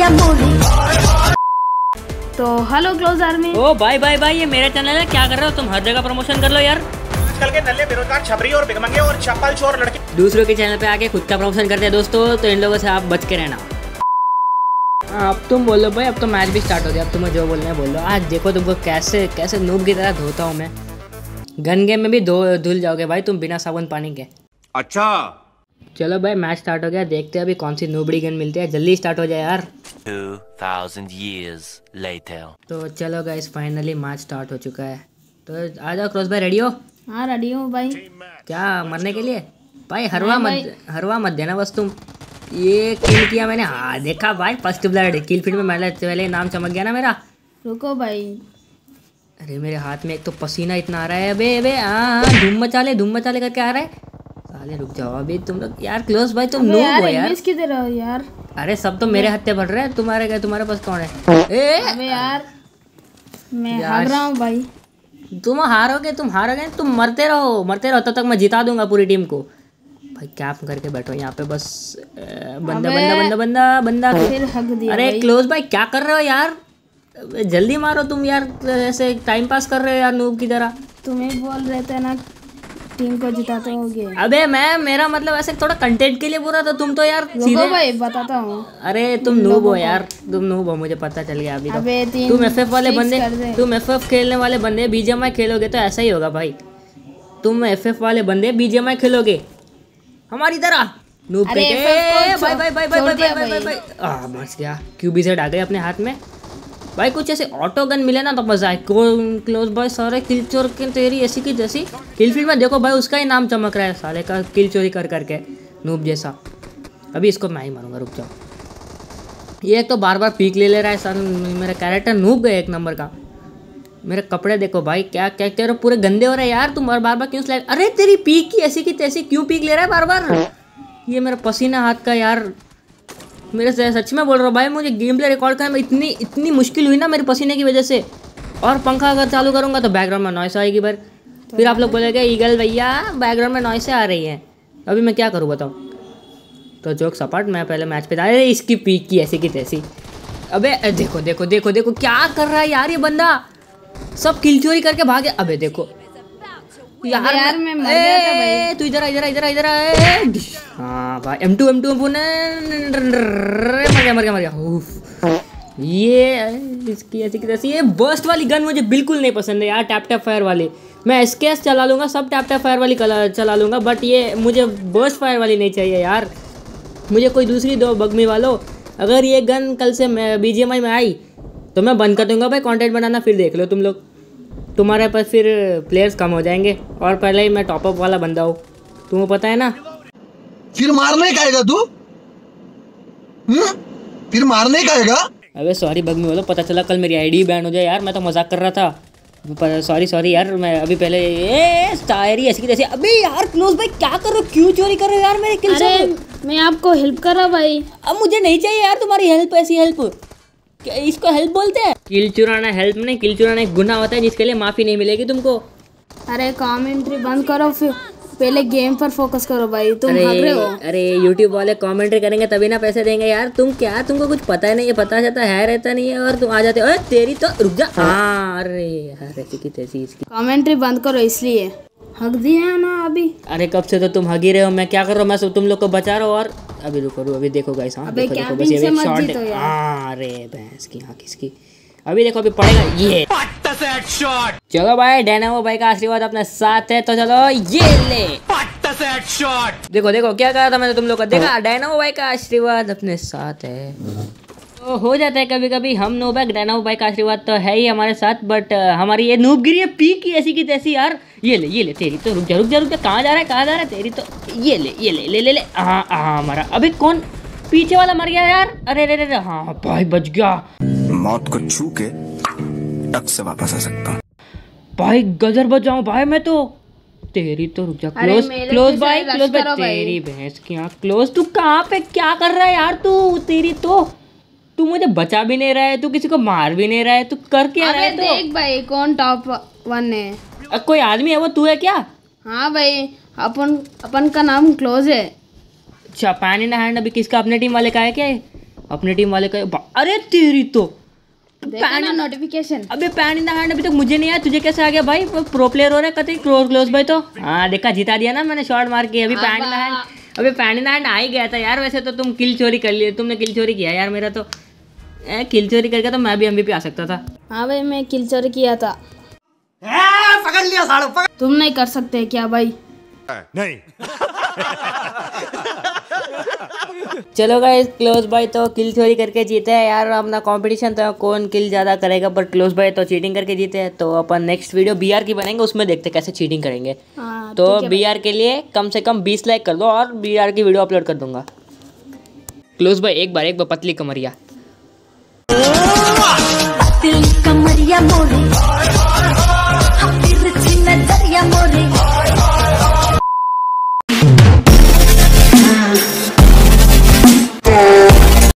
या मूवी। तो hello close army. ओ भाई भाई भाई, ये मेरा चैनल है, क्या कर रहे हो तुम? हर जगह प्रमोशन कर लो यार। आजकल के नल्ले बेरोजगार छपरी और भिखमंगे और चप्पल चोर लड़के दूसरों के चैनल पे आके खुद का प्रमोशन करते हैं दोस्तों, तो इन लोगों से आप बच के रहना। अब तुम बोलो भाई, अब तो मैच भी स्टार्ट हो गया, अब तुम्हें जो बोलना है बोलो। आज देखो तुमको कैसे कैसे नूब की तरह धोता हूँ मैं। गन गेम में भी धुल जाओगे भाई तुम बिना साबुन पानी के। अच्छा चलो भाई मैच स्टार्ट हो गया, देखते हैं अभी कौन सी नूबड़ी गन मिलती है। जल्दी स्टार्ट हो जाए यार। 2000 years later। तो चलो गाइस फाइनली मैच स्टार्ट हो चुका है। तो आ जाओ क्रॉस भाई, रेडी हो? हाँ रेडी हूँ भाई। क्या मरने के लिए? भाई हरवा मत देना बस तुम। ये किल किया मैंने, हाँ देखा भाई, फर्स्ट ब्लड किल फीड में पहले नाम चमक गया ना मेरा। रुको भाई। अरे मेरे हाथ में एक तो पसीना इतना आ रहा है। अबे अबे हाँ, धूम मचाले करके आ रहा है। साले रुक जाओ अभी तुम लोग यार। क्लोज भाई तुम नूब हो यार। किधर हो यार? अरे सब तो मेरे हत्थे पड़ रहे हैं, तुम्हारे पास कौन है? अबे यार मैं हार रहा हूँ भाई। तुम हारोगे तुम मरते रहो तब तक मैं जिता दूंगा पूरी टीम को। भाई कैप करके बैठो यहाँ पे बस। बंदा फिर हक दिया। अरे क्लोज भाई क्या कर रहे हो यार? जल्दी मारो तुम यार, ऐसे टाइम पास कर रहे हो यार नूब की तरह। तुम्हें बोल रहे थे ना टीम को जिताते होगे। अबे मेरा मतलब ऐसे थोड़ा कंटेंट के लिए बोल रहा था, तुम तो यार सीधे। भाई बताता हूँ। अरे तुम नूब हो यार, तुम नूब हो, मुझे पता चल गया अभी तो। तुम एफएफ वाले बंदे, तुम एफएफ खेलने वाले बंदे बीजीएमआई खेलोगे तो ऐसा ही होगा भाई। तुम एफएफ वाले बंदे बीजीएमआई खेलोगे हमारी तरह नूब पे। भाई बच गया। क्यूबीजेड आ गए अपने हाथ में भाई। कुछ ऐसे ऑटो गन मिले ना तो मजा है। क्लोज भाई सारे किल चोर के तेरी ऐसी की जैसी। किल फील्ड में देखो भाई उसका ही नाम चमक रहा है साले का, किल चोरी कर करके नूब जैसा। अभी इसको मैं ही मारूंगा, रुक जाओ। ये एक तो बार बार पीक ले रहा है सर। मेरा कैरेक्टर नूब गया एक नंबर का। मेरे कपड़े देखो भाई, क्या क्या तेरे पूरे गंदे हो रहे हैं यार। तुम बार बार क्यों स्लाइड? अरे तेरी पीक की ऐसी की तैसी क्यों पीक ले रहा है बार बार? ये मेरा पसीना हाथ का यार। मेरे से सच में बोल रहा हूँ भाई, मुझे गेम प्ले रिकॉर्ड करने में इतनी मुश्किल हुई ना मेरे पसीने की वजह से। और पंखा अगर चालू करूँगा तो बैकग्राउंड में नॉइस आएगी भाई। फिर आप लोग बोलेंगे ईगल भैया बैकग्राउंड में नॉइस आ रही है। अभी मैं क्या करूँ बताओ? तो जोक सपाट, मैं पहले मैच पे था। अरे इसकी पीक की ऐसी की तैसी। अबे देखो देखो देखो देखो क्या कर रहा है यार ये बंदा। सब किल चोरी करके भागे। अबे देखो यार मैं मर गया था भाई। तू इधर हाँ भाई M2 मर गया। ये इसकी ऐसी की तैसी। ये बर्स्ट वाली गन मुझे बिल्कुल नहीं पसंद है यार, टैप फायर वाली। मैं एसकेएस चला लूँगा, सब टैप फायर वाली चला लूँगा, बट ये मुझे बर्स्ट फायर वाली नहीं चाहिए यार। मुझे कोई दूसरी दो बगमी वालों। अगर ये गन कल से मैं बीजीएमआई में आई तो मैं बंद कर दूँगा भाई कंटेंट बनाना। फिर देख लो तुम लोग, तुम्हारे पास फिर प्लेयर्स कम हो जाएंगे। और पहले ही मैं टॉपअप वाला बंदा हूँ, तुम्हें पता है ना। फिर मारने का आएगा तू? फिर मारने का आएगा? अबे सॉरी बगमी वालों, पता चला कल मेरी आईडी बैन हो जाए यार। मैं तो मजाक कर रहा था। सॉरी यार। मैं अभी पहले शायरी ऐसी जैसे। अबे यार क्लोज भाई क्या कर रहे हो? क्यों चोरी कर रहे हो यार मेरे किल से? मैं आपको हेल्प कर रहा भाई। अब मुझे नहीं चाहिए यार तुम्हारी हेल्प, ऐसी हेल्प। क्या इसको हेल्प बोलते हैं? किल चुराना हेल्प नहीं, किल चुराना एक गुनाह होता है जिसके लिए माफ़ी नहीं मिलेगी तुमको। अरे कमेंट्री बंद करो, फिर पहले गेम पर फोकस करो भाई। तुम भाग रहे हो। अरे यूट्यूब वाले कमेंट्री करेंगे तभी ना पैसे देंगे यार। तुमको कुछ पता ही नहीं है, पता जाता है रहता नहीं है और तुम आ जाते हो। तेरी तो रुक जा। हाँ अरे यार ऐसी की तैसी इसकी। कमेंट्री बंद करो इसलिए हक दिया ना अभी। अरे कब से तो तुम हगी रहे हो, मैं क्या कर रहा हूँ? मैं तुम लोग को बचा रहा हूँ। और अभी रुको अभी देखो गाइस। हाँ देखो बस ये एक शॉट है। अरे भैंस की आँख इसकी। अभी देखो अभी पड़ेगा ये शॉट। चलो भाई डायनामो भाई का आशीर्वाद अपने साथ है तो चलो ये ले शॉट। देखो क्या कहा था मैंने तुम लोग को, देखा? डायनामो भाई का आशीर्वाद अपने साथ है। तो हो जाता है कभी कभी हम नूब है। डायनामो भाई का आशीर्वाद तो है ही हमारे साथ, बट हमारी ये नूबगिरी है पी की ऐसी की तैसी यार। ये ले तेरी तो। रुक जा कहाँ जा रहा है तेरी तो। ये ले हाँ मरा। अभी कौन पीछे वाला मर गया यार? अरे हाँ भाई बच गया। मौत को छू के टक से वापस आ सकता हूँ भाई। गजर बच जाऊँ भाई मैं तो। तेरी तो रुक जा क्लोज भाई तेरी भैंस की आँख। क्लोज तू कहाँ पे क्या कर रहा है यार तू? तेरी तो तू मुझे बचा भी नहीं रहा है, तू किसी को मार भी नहीं रहा है, तू कर क्या रहा है? तो देख भाई कौन टॉप 1 है। कोई आदमी है वो तू है क्या? हाँ भाई अपन का नाम क्लोज है। अच्छा पैन इन हैंड। अभी किसका? अपने टीम वाले का है क्या? अपने टीम वाले का अरे तेरी तो देखा ना नोटिफिकेशन। अबे पैन इन द हैंड अभी तक मुझे नहीं आया, तुझे कैसे आ गया भाई? प्रो प्लेयर हो रहा है कतई क्लोज भाई तो। हाँ देखा, जिता दिया ना मैंने शॉट मार के। अभी पैन इन द हैंड, अबे पैन इन द हैंड आ ही गया था यार। वैसे तो तुम किल चोरी कर लिए, तुमने किल चोरी किया यार मेरा तो। किल चोरी करके तो मैं भी MVP आ सकता था। हाँ भाई मैं किल चोरी किया था। पकड़ लिया साड़ू, पकड़। तुम नहीं कर सकते क्या भाई? नहीं। चलो गाइस, क्लोज भाई तो किल चोरी करके जीते हैं यार। अपना कंपटीशन था कौन किल ज़्यादा करेगा, पर क्लोज भाई तो चीटिंग करके जीते हैं। तो अपन नेक्स्ट वीडियो BR की बनाएंगे, उसमें देखते कैसे चीटिंग करेंगे। हाँ, तो BR के लिए कम से कम 20 लाइक कर दो और BR की वीडियो अपलोड कर दूंगा। क्लोज भाई एक बार पतली कमरिया कमरिया मोरे